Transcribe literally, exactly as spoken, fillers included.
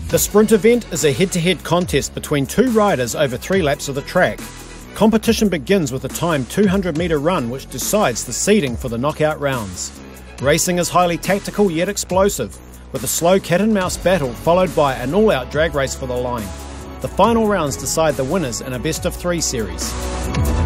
The sprint event is a head-to-head contest between two riders over three laps of the track. Competition begins with a timed two hundred metre run which decides the seeding for the knockout rounds. Racing is highly tactical yet explosive, with a slow cat-and-mouse battle followed by an all-out drag race for the line. The final rounds decide the winners in a best-of-three series.